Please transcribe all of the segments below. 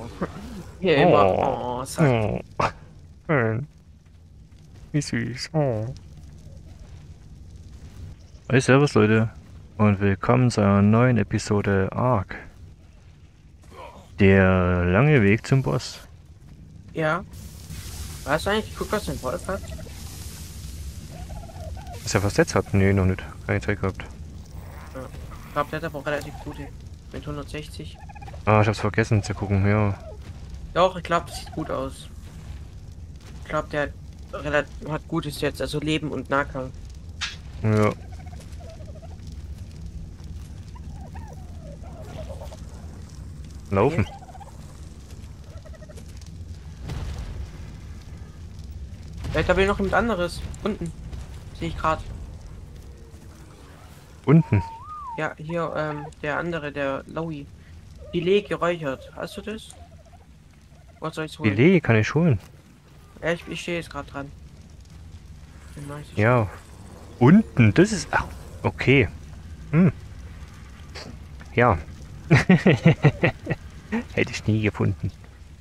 Hier immer, Oh, oh, sagt. oh, schön. Wie süß. Oh. Hey, servus Leute und willkommen zu einer neuen Episode Ark. Der lange Weg zum Boss. Ja, hast du eigentlich geguckt, was dein Wolf hat? Was er was jetzt hat? Nee, noch nicht. Keine Zeit gehabt. Ja. Ich glaube, der hat aber auch relativ gute. Mit 160. Ah, ich hab's vergessen zu gucken, ja. Doch, ich glaube, das sieht gut aus. Ich glaube, der hat, hat Gutes jetzt, also Leben und Nahkampf. Ja, Hier? laufen. Vielleicht habe ich noch jemand anderes. Unten. Sehe ich gerade. Unten. Ja, hier, der andere, der Lowy. Filet geräuchert. Hast du das? Was soll ich's holen? Filet kann ich holen. Ja, ich stehe jetzt gerade dran. Dann mach ich das schnell. Ja, unten. Das ist... Ach, okay. Hm, ja. Hätte ich nie gefunden.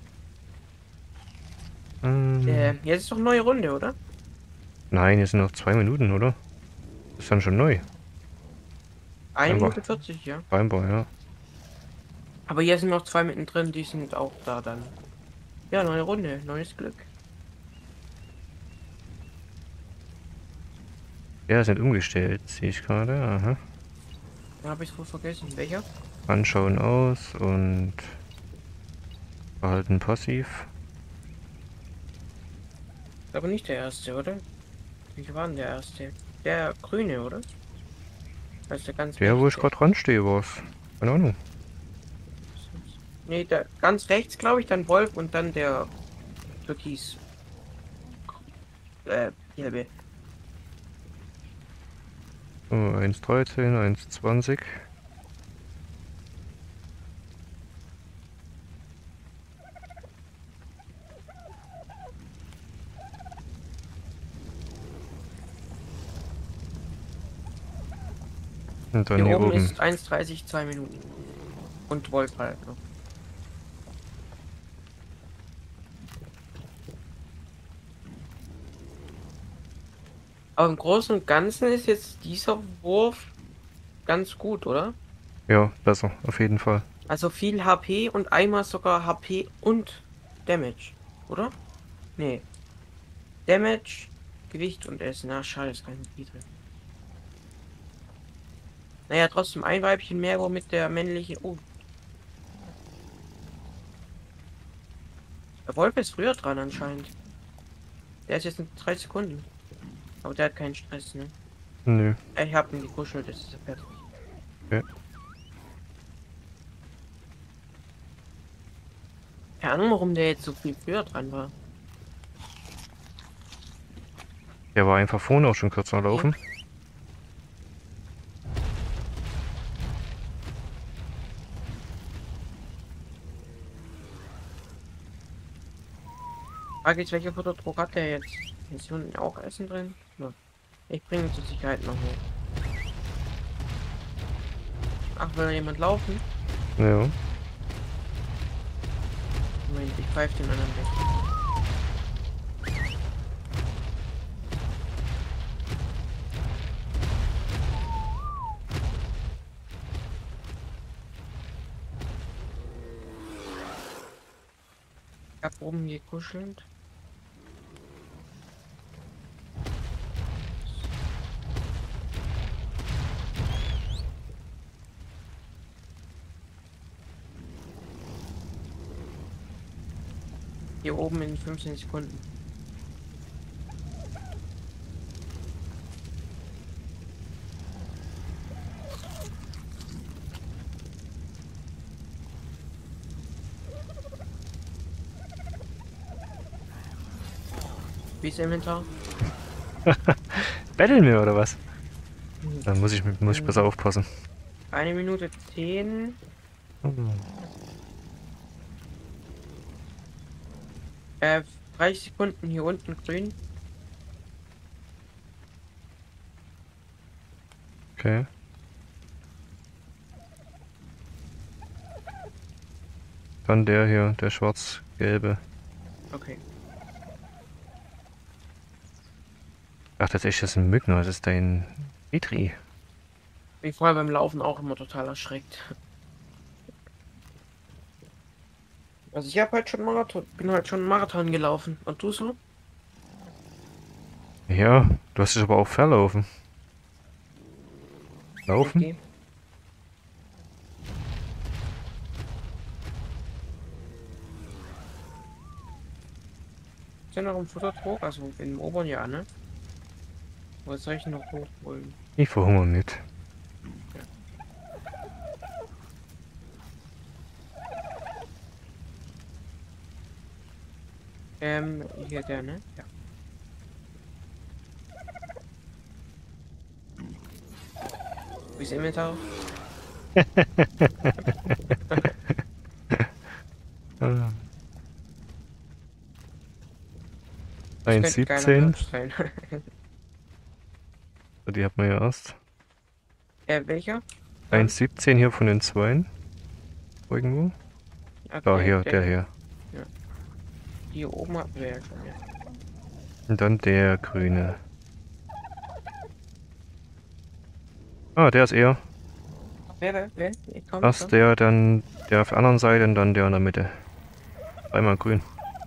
Jetzt ist doch eine neue Runde, oder? Nein, jetzt sind noch 2 Minuten, oder? Das ist dann schon neu. Eine Scheinbar. Minute 40, ja. Scheinbar, ja. Aber hier sind noch zwei mittendrin, die sind auch da dann. Ja, neue Runde, neues Glück. Ja, sind umgestellt, sehe ich gerade. Aha. Da habe ich es wohl vergessen. Welcher? Anschauen aus und verhalten passiv. Aber nicht der erste, oder? Welcher war denn der erste? Der grüne, oder? Das ist der ganz Der, wo ich rechte. gerade dran stehe, war's. Keine Ahnung. Nee, der ganz rechts, glaube ich, dann Wolf und dann der Türkis. Gelbe. So, 1,13, 1,20. Und dann Hier hier oben oben. ist 1,30, 2 Minuten. Und Wolf halt noch. Aber im Großen und Ganzen ist jetzt dieser Wurf ganz gut, oder? Ja, besser, auf jeden Fall. Also viel HP und einmal sogar HP und Damage, oder? Nee. Damage, Gewicht und Essen. Na, schade, ist kein Gebiet drin. Naja, trotzdem ein Weibchen mehr, womit der männliche. Oh, der Wolf ist früher dran anscheinend. Der ist jetzt in 3 Sekunden. Aber der hat keinen Stress, ne? Nö. Ich hab ihn gekuschelt, das ist er fertig. Ja. Keine Ahnung, warum der jetzt so viel früher dran war. Der war einfach vorne auch schon kürzer Hier. laufen. Frage ist, welcher Futterdruck hat der jetzt? Ist hier unten auch Essen drin? Ja. Ich bringe ihn zur Sicherheit noch hoch. Ach, will da jemand laufen? Ja. Moment, ich pfeife den anderen weg. Ich hab oben gekuschelt. Hier oben in 15 Sekunden. Wie ist der Inventar? Betteln wir oder was? Hm. Dann muss ich besser aufpassen. 1 Minute 10. Hm. äh, 30 Sekunden hier unten grün. Okay. Dann der hier, der schwarz-gelbe. Okay. Ach, tatsächlich, das sind Mücken, das ist dein Petri. Bin vorher beim Laufen auch immer total erschreckt. Also ich habe halt schon Marathon, bin halt schon Marathon gelaufen. Und du so? Ja, du hast dich aber auch verlaufen. Laufen? Okay. Ist ja noch im Futtertrog, also im oberen Jahr, ne? Was soll ich noch hochholen? Ich verhungere nicht. Hier der, ne? Ja. Wie ist Inventar? Ah. Das könnte ein geiler 1,17. Merch sein. Die hat man ja erst. Welcher? 1,17 hier von den zweien. Irgendwo. Da, Okay, hier, der hier. Ja. Hier oben hatten wir ja schon, ja. Und dann der grüne. Ah, der ist er. Wer? Ich komm, Das, der, dann der auf der anderen Seite und dann der in der Mitte. Einmal grün.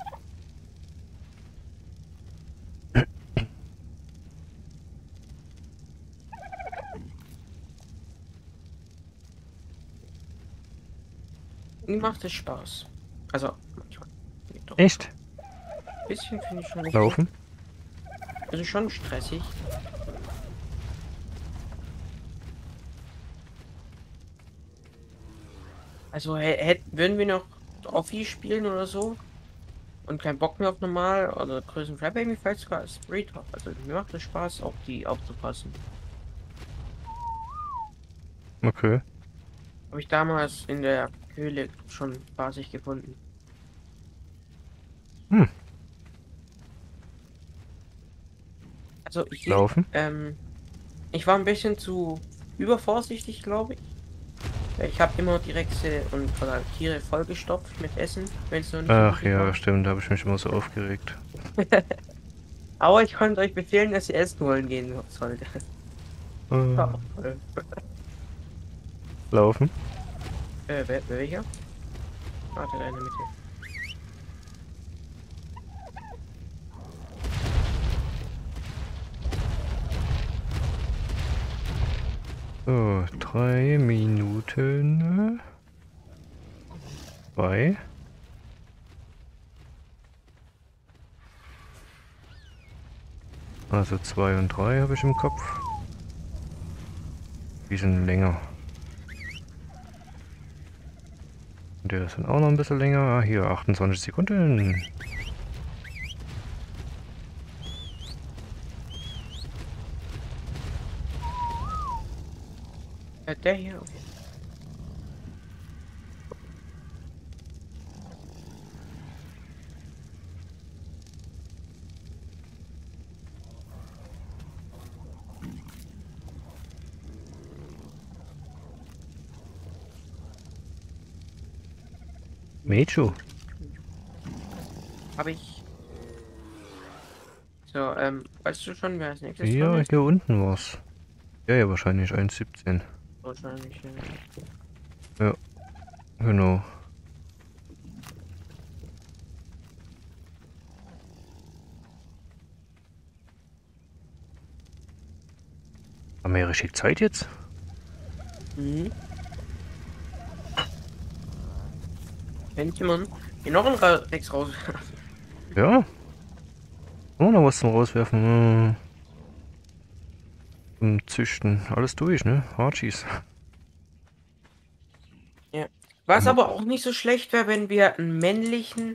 Mir macht es Spaß. Also, manchmal. Nee, doch. Echt? Ein bisschen finde ich schon nicht. Laufen? Also schon stressig. Also würden wir noch Offi spielen oder so und keinen Bock mehr auf normal oder größeren Crab Baby, vielleicht sogar als Breedhop. Also mir macht es Spaß, auf die aufzupassen. Okay. Habe ich damals in der Höhle schon spaßig gefunden. Hm. Also Laufen? ich war ein bisschen zu übervorsichtig, glaube ich. Ich habe immer die Rechse und oder Tiere vollgestopft mit Essen, wenn es noch nicht so Ach wichtig ja, war. stimmt, da habe ich mich immer so aufgeregt. Aber ich konnte euch befehlen, dass ihr Essen holen gehen sollt. Äh, Ja, voll. Laufen? Welcher? Warte, da in der Mitte. So, 3 Minuten. 2. Also 2 und 3 habe ich im Kopf. Die sind länger. Und der ist dann auch noch ein bisschen länger. Ah, hier 28 Sekunden. Der hier. Okay. Mechu. Habe ich. So, weißt du schon, wer als nächstes dran Ja, ist? hier unten war's. Ja, ja, wahrscheinlich 1,17. Wahrscheinlich. Ja, genau. Haben wir ja richtig Zeit jetzt? Mhm. Könnte man hier noch ein Rex raus. Ja. Oh, noch was zum Rauswerfen. Zum Züchten. Alles durch, ne? Archies. Ja. Was aber auch nicht so schlecht wäre, wenn wir einen männlichen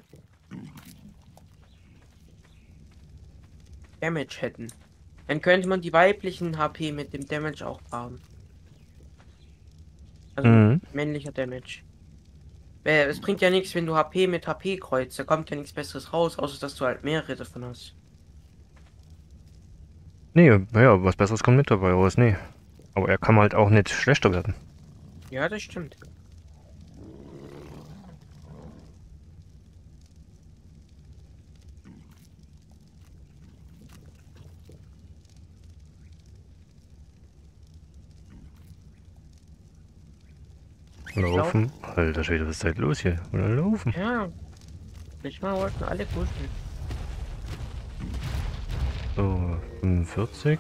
Damage hätten. Dann könnte man die weiblichen HP mit dem Damage auch paaren. Also Mhm. männlicher Damage. Es bringt ja nichts, wenn du HP mit HP kreuzt. Da kommt ja nichts Besseres raus, außer dass du halt mehrere davon hast. Nee, naja, was Besseres kommt mit dabei raus, nee. Aber er kann halt auch nicht schlechter werden. Ja, das stimmt. Laufen. Alter Schwede, was ist halt los hier? Oder laufen? Ja, letztes Mal wollten alle kuscheln. So, 45.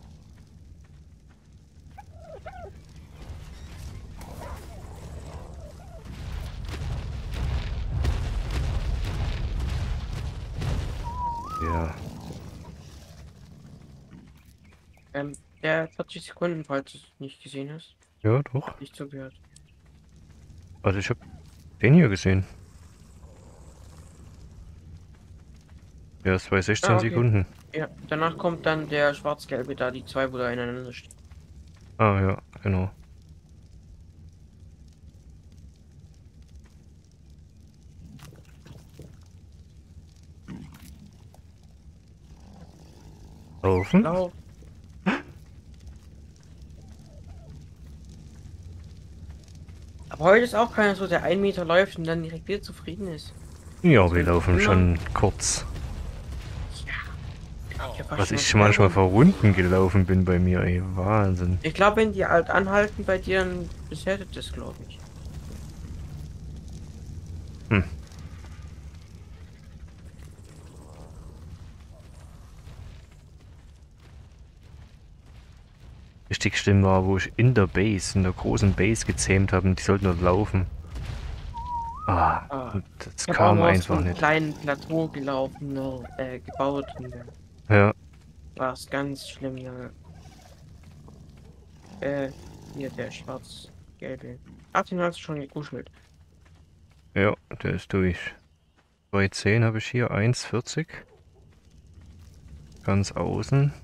Ja. Der 40 Sekunden, falls du es nicht gesehen hast. Ja, doch. Nicht zugehört. Also ich hab den hier gesehen. Ja, ist bei 16 Ah, okay. Sekunden. Ja, danach kommt dann der schwarz-gelbe da, die zwei, wo da ineinander stehen. Ah ja, genau. Laufen? Lauf. Aber heute ist auch keiner so, der 1 Meter läuft und dann direkt wieder zufrieden ist. Ja, wir So laufen immer. schon kurz. Ja, ich hab fast Was schon ich mal manchmal vorbei. vor Runden gelaufen bin bei mir, ey. Wahnsinn. Ich glaube, wenn die halt anhalten bei dir, dann bewertet das, glaube ich. Hm. Richtig schlimm war, wo ich in der Base, in der großen Base gezähmt habe und die sollten dort laufen. Ah, Ah, und das ich habe auch kam mal auf so einfach einem nicht. kleinen Plateau gelaufen, gebaut und dann Ja, war es ganz schlimm, Junge. Hier der schwarz-gelbe. Ach, den hast du schon gekuschelt. ja, der ist durch. 210 habe ich hier, 1,40. Ganz außen.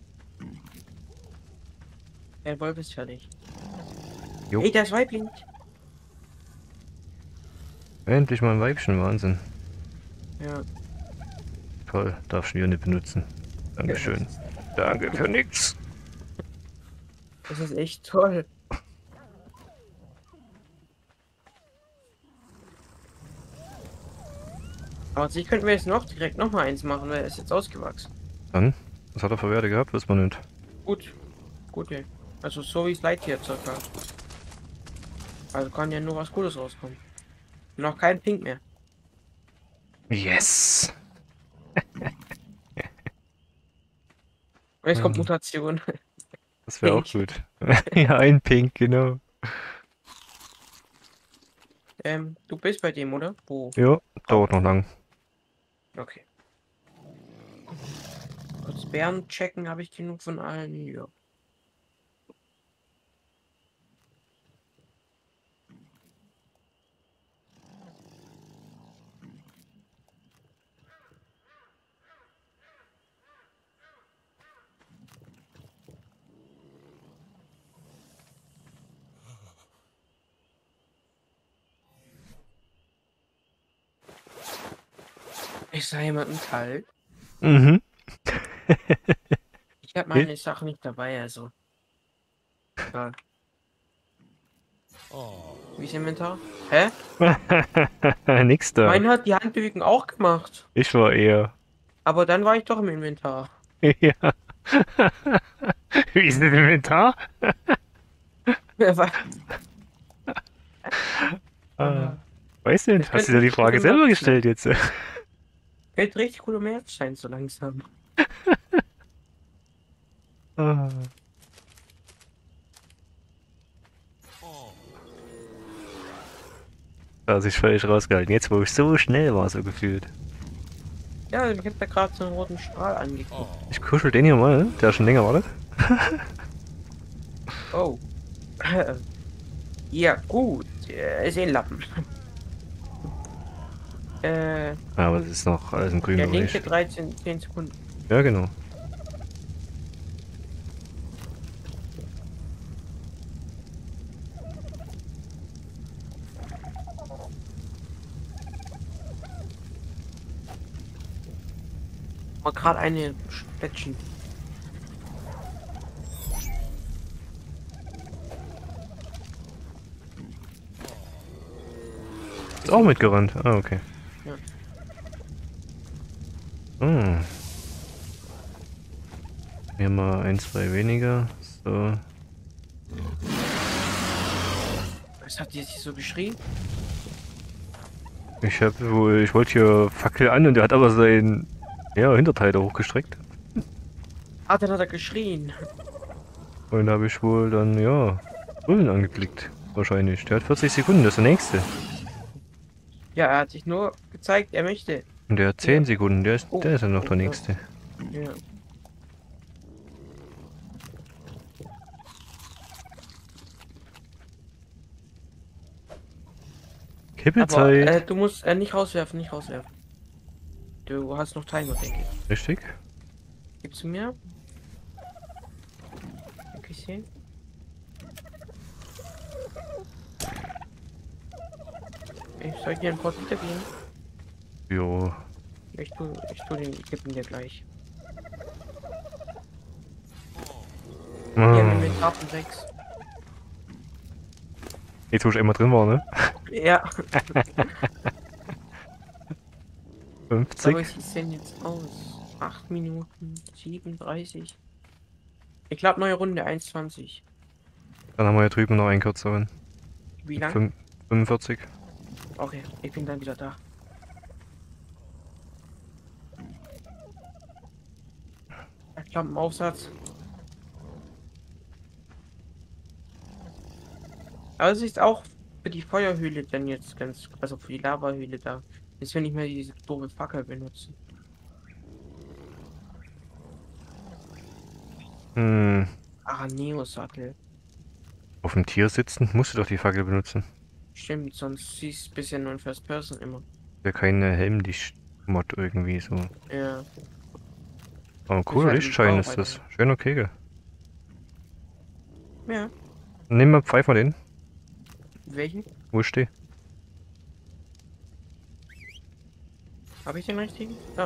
Der Wolf ist fertig. Jo, Ey, der ist Weibling. endlich mal ein Weibchen, Wahnsinn. Ja. Toll, darf ich wieder nicht benutzen. Dankeschön. Danke für nix. Das ist echt toll. Aber sie könnten wir jetzt noch direkt noch mal eins machen, weil er ist jetzt ausgewachsen. Dann, was hat er für Werte gehabt, weiß man nicht. Gut, gut, ey. Also so wie es Lightyear circa. Also kann ja nur was Gutes rauskommen. Noch kein Pink mehr. Yes! Und jetzt kommt Ah, Mutation. das wäre auch Pink. gut. Ja, ein Pink, genau. Du bist bei dem, oder? Wo? Ja, Auch. dauert noch lang. Okay. Kurz Bären checken, habe ich genug von allen? Ja. Ich sah jemandem kalt. Mhm. Ich habe meine Sachen nicht dabei, also. Ja. Wie ist Inventar? Hä? Nix da. Meine hat die Handbewegung auch gemacht. Ich war eher. Aber dann war ich doch im Inventar. Ja. Wie ist das Inventar? Wer war- Ah, Ah, weiß das nicht. Hast du könnte dir die richtig coole Frage selber Merch sein. gestellt jetzt? Könnte richtig cooler Merch sein, so langsam. Ah. Da hat sich völlig rausgehalten. Jetzt, wo ich so schnell war, so gefühlt. Ja, ich hab da gerade so einen roten Strahl angeguckt. Ich kuschel den hier mal, der schon länger wartet. Oh. Ja, gut. Ist eh ein Lappen. Aber das ist noch alles im grünen Der Bereich. linke 13, 10 Sekunden. Ja, genau. Mal gerade eine Plättchen. Ist auch mitgerannt. Ah, okay. Ja. Hm. Hier mal ein, zwei weniger. So. Was Was hat die jetzt hier so geschrien? Ich wollte hier Fackel an und der hat aber sein, ja, Hinterteil da hochgestreckt. Ah, dann hat er geschrien. Und da habe ich wohl dann, ja, Bullen angeklickt. Wahrscheinlich. Der hat 40 Sekunden, das ist der nächste. Ja, er hat sich nur gezeigt, er möchte. Und der hat Hier. 10 Sekunden, Oh, der ist dann noch oh, der ja. nächste. Ja. Aber Kippelzeit. du musst nicht rauswerfen, nicht rauswerfen. Du hast noch Timer, denke ich. Richtig? Gibst du mir? Ein bisschen. Ich soll dir ein Port wiedergeben. Jo. Ich tu den Kippen dir gleich. Hier im Ah. Inventar von 6. Jetzt, wo ich einmal drin war, ne? Ja. 50. Aber wie sieht's denn jetzt aus? 8 Minuten, 37. Ich glaube, neue Runde 1,20. Dann haben wir hier drüben noch einen kürzeren. Wie Mit lang? 45. Okay, ich bin dann wieder da. Ich glaube, im Aufsatz. Aber es ist auch für die Feuerhöhle dann jetzt ganz, also für die Lavahöhle da. Dass wir nicht mehr diese doofe Fackel benutzen. Hm. Araneo-Sattel. Auf dem Tier sitzen, musst du doch die Fackel benutzen. Stimmt, sonst siehst du bisher nur in First Person immer. Ja, keine Helmdicht-Mod irgendwie so. Ja. Aber Das ist cooler halt im Lichtschein Bau ist weiter. das. Schöner Kegel. Ja. Nimm mal, pfeif mal den, Welchen? wo ich stehe. Habe ich den richtigen? Ja.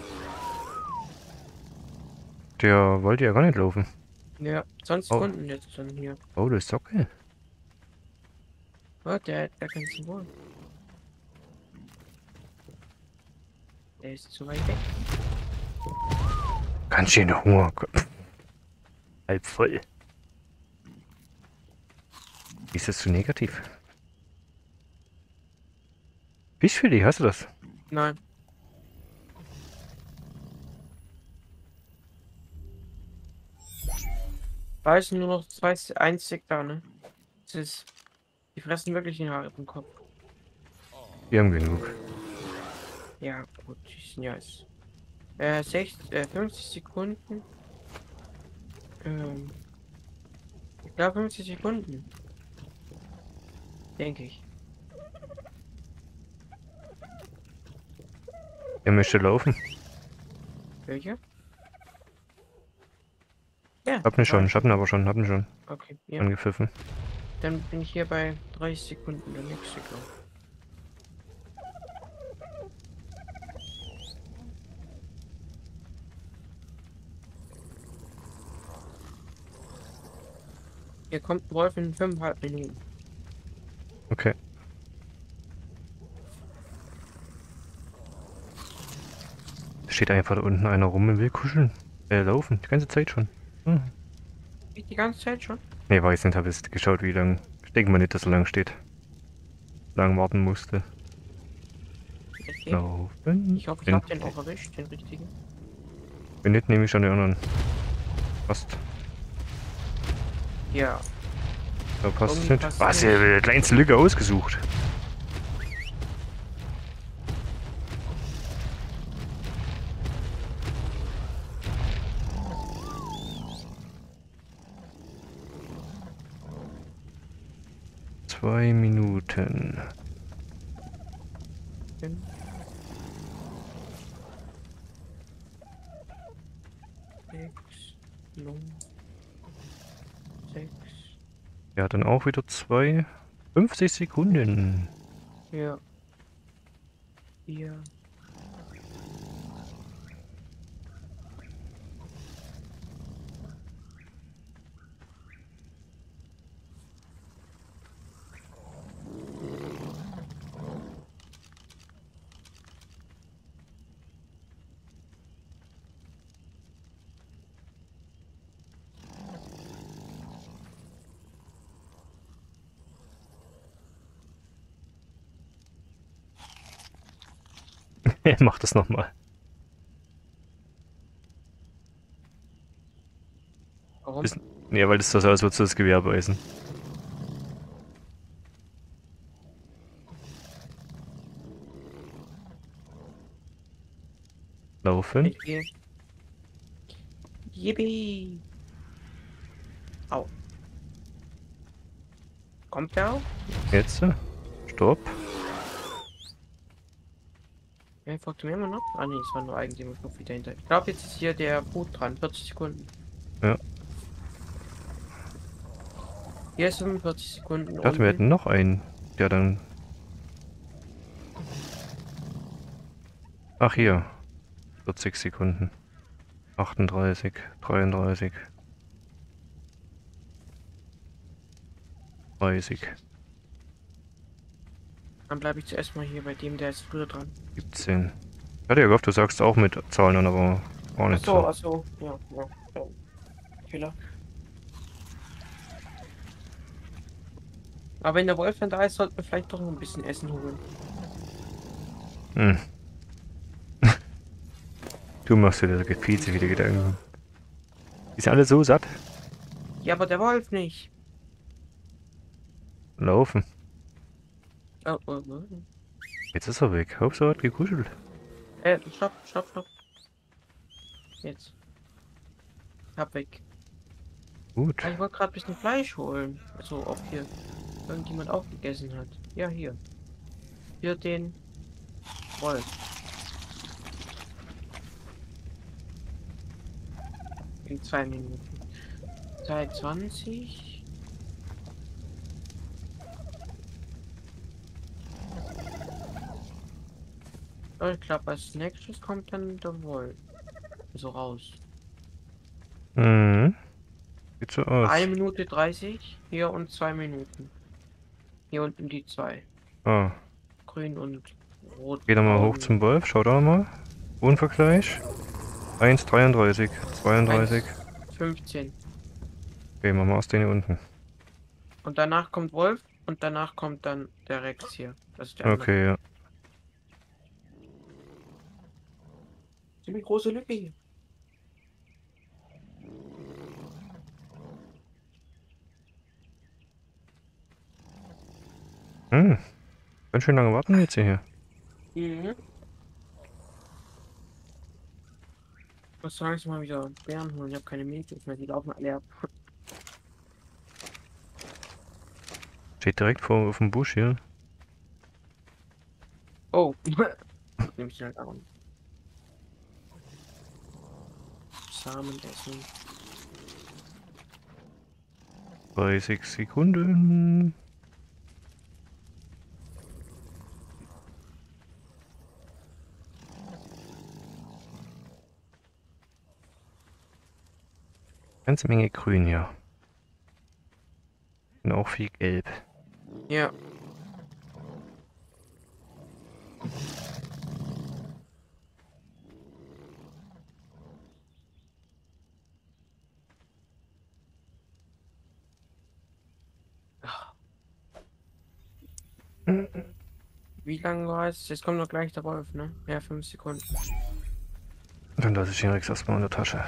Der wollte ja gar nicht laufen. Ja. 20 Oh, Sekunden jetzt dann hier. oh, das ist okay. Oh, der hat gar kein Symbol. Der ist zu weit weg. Ganz schön Hunger. Halb voll. Ist das zu negativ? Fischfilet, hast du das? Nein. Da ist nur noch zwei, ein Stick da, ne? Das ist, die fressen wirklich den Haare vom Kopf. Wir haben genug. Ja, gut, die sind ja jetzt. 50 Sekunden. Ähm, ja, 50 Sekunden. Denke ich. Er möchte laufen. Welche? Ja, Hab ihn schon, weiß. ich hab ihn aber schon, hab ihn schon Okay, ja. angepfiffen. Dann bin ich hier bei 30 Sekunden, der nächste, glaube ich. Hier kommt ein Wolf in 5,5 Minuten. Okay. Steht einfach da unten einer rum und will kuscheln. Laufen, die ganze Zeit schon. Hm. Ich die ganze Zeit schon. Nee, weiß nicht, hab jetzt geschaut, wie lang. Ich denke mal nicht, dass er lang steht. Lang warten musste. Okay. Laufen. Ich hoffe, ich Wenn, habe den auch erwischt, den richtigen. wenn nicht, nehme ich dann den anderen. Passt. Ja. Da passt es Irgendwie nicht. passt Was, nicht. die kleinste Lücke ausgesucht. Zwei Minuten. 5, 6, 6. Ja, dann auch wieder 50 Sekunden. Ja. 4. Mach das nochmal. Warum? Ist, ja, weil das so aus, als würdest du das Gewehr beißen. Laufen. Ich gehe. Yippie! Au. Kommt der auch? Jetzt. Stopp. Ja, folgt mir immer noch? Ah ne, es war nur Eigentümer noch wieder hinter. Ich glaube, jetzt ist hier der Boot dran. 40 Sekunden. Ja. Hier ist 45 Sekunden Ich dachte, wir hätten unten. noch einen, der dann... Ach, hier. 40 Sekunden. 38, 33, 30, Dann bleibe ich zuerst mal hier bei dem, der ist früher dran. 17. Ich hatte ja gehofft, du sagst auch mit Zahlen an, aber war nicht so. Ach so. Ja, ja. Ja. Fehler. Aber wenn der Wolf dann da ist, sollten wir vielleicht doch noch ein bisschen Essen holen. Hm. Du machst dir da viel zu viele Gedanken. Die sind alle so satt. Ja, aber der Wolf nicht. Laufen. Oh. Jetzt ist er weg. Hauptsache hat gekuschelt. Stopp. Jetzt. Hab weg. Gut. Ah, ich wollte gerade ein bisschen Fleisch holen. Also, ob hier irgendjemand aufgegessen hat. Ja, hier. Hier den Wolf. In 2 Minuten. Zeit 20. Ich glaube, als nächstes kommt dann der Wolf. So raus. Mhm. Sieht so aus. 1 Minute 30. Hier und 2 Minuten. Hier unten die 2. Ah. Grün und rot. Geh doch mal hoch Braun. zum Wolf. Schau da mal. Unvergleich. 1,33, 32. 1,15. Okay, machen wir aus denen hier unten. Und danach kommt Wolf und danach kommt dann der Rex hier. Das ist der andere. Okay, ja. Ziemlich große Lücke hier. Hm. Ganz schön lange warten jetzt hier. Mhm. Ich muss langsam mal wieder Bären holen. Ich habe keine Milch mehr. Die laufen alle ab. Steht direkt vor auf dem Busch hier. Oh. Nehme ich den halt auch. Samen essen. 30 Sekunden. Ganze Menge Grün hier. Und auch viel Gelb. Ja. Wie lange war es? Jetzt kommt noch gleich der Wolf, ne? Ja, 5 Sekunden. Dann lasse ich den Rex erstmal in der Tasche.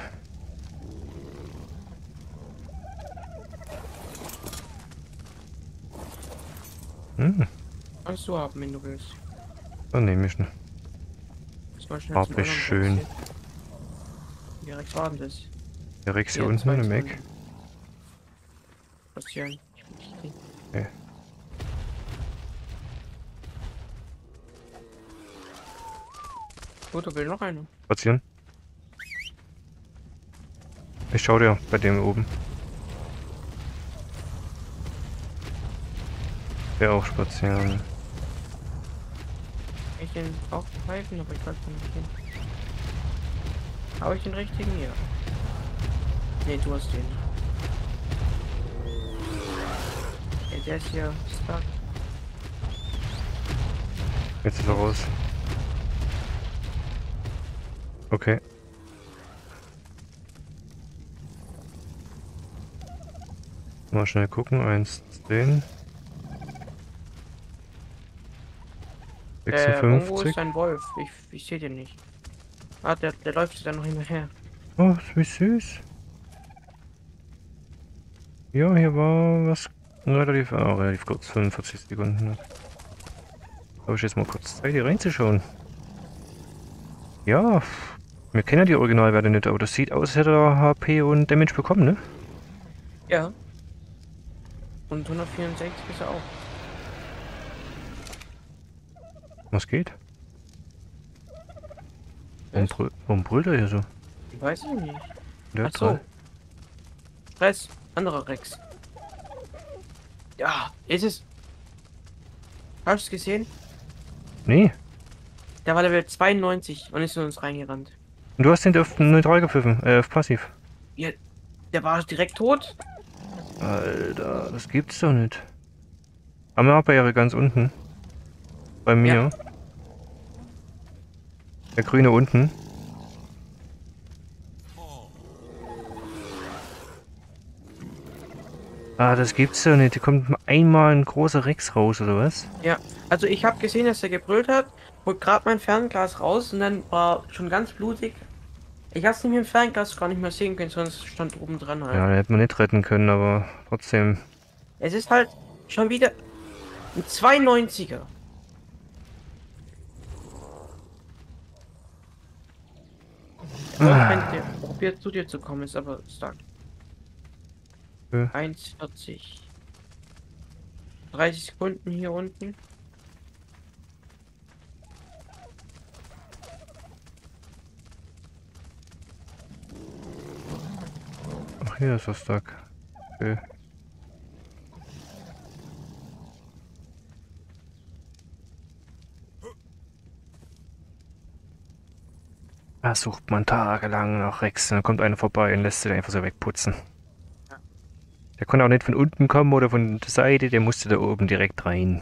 Hm, Kannst du haben, wenn du willst. dann nehme ich ihn. Muss mal schnell zum Farblich anderen schön. Box hier. Wie direkt war denn das? Der Rex hier Ja, unten 2 im Eck. Sekunden. Passieren. Okay. Gut, da will noch einer. Spazieren. Ich schau dir bei dem oben. Der auch spazieren. Ich den auch greifen, aber ich weiß nicht hin. Habe ich den richtigen? Ja. Ne, du hast den. Ja, der ist hier stuck. Jetzt ist er raus. Okay. Mal schnell gucken. 1, 10. Irgendwo ist 56. ein Wolf. Ich sehe den nicht. Ah, der läuft da noch hinterher. Oh, wie süß. Ja, hier war was relativ kurz, 45 Sekunden. Habe ich jetzt mal kurz Zeit, hier reinzuschauen. Ja, wir kennen ja die Originalwerte nicht, aber das sieht aus, als hätte er HP und Damage bekommen, ne? Ja. Und 164 ist er auch. Was geht? Was? Warum brüllt er hier so? Ich weiß es nicht. Der Ach so. Stress. Anderer Rex. Ja, ist es. Hast du es gesehen? Nee. Der war Level 92 und ist in uns reingerannt. Und du hast den auf neutral gepfiffen, auf passiv. Ja, der war direkt tot. Alter, das gibt's doch nicht. Ammerbeere ganz unten. Bei mir. Ja. Der grüne unten. Ah, das gibt's doch nicht. Da kommt einmal ein großer Rex raus, oder was? Ja, also ich habe gesehen, dass er gebrüllt hat, holt gerade mein Fernglas raus und dann war schon ganz blutig. Ich hab's nicht mit dem Fernglas gar nicht mehr sehen können, sonst stand oben dran halt. Ja, den hätte man nicht retten können, aber trotzdem. Es ist halt schon wieder ein 92er. Der probiert zu dir zu kommen, ist aber stuck. Ja. 1,40. 30 Sekunden hier unten. Ach, hier ist das Stuck. Okay. Da sucht man tagelang nach Rex und dann kommt einer vorbei und lässt sich einfach so wegputzen. Der konnte auch nicht von unten kommen oder von der Seite, der musste da oben direkt rein.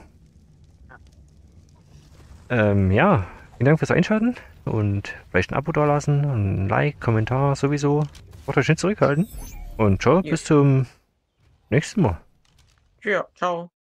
Ja, vielen Dank fürs Einschalten und vielleicht ein Abo dalassen und ein Like, Kommentar sowieso. Braucht euch nicht zurückhalten. Und ciao, Ja. bis zum nächsten Mal. Ja, ciao.